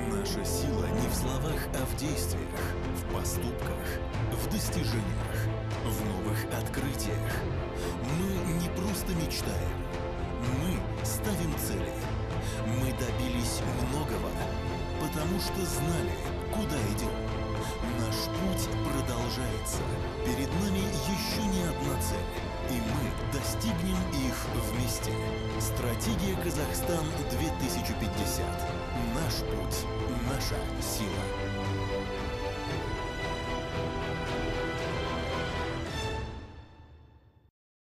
Наша сила не в словах, а в действиях, в поступках, в достижениях, в новых открытиях. Мы не просто мечтаем, мы ставим цели. Мы добились многого, потому что знали, куда идем. Наш путь продолжается. Перед нами еще не одна цель, и мы достигнем их вместе. Стратегия Казахстан 2050. Наш путь, наша сила.